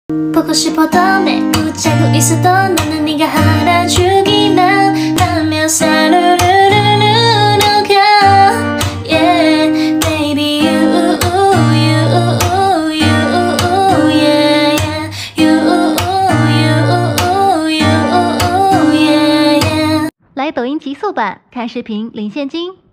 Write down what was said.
보고 싶어도 매우자고 있어도 나는 네가 알아주기만 하며 사르르르르 녹아 Yeah baby you yeah 来抖音极速版看视频领现金。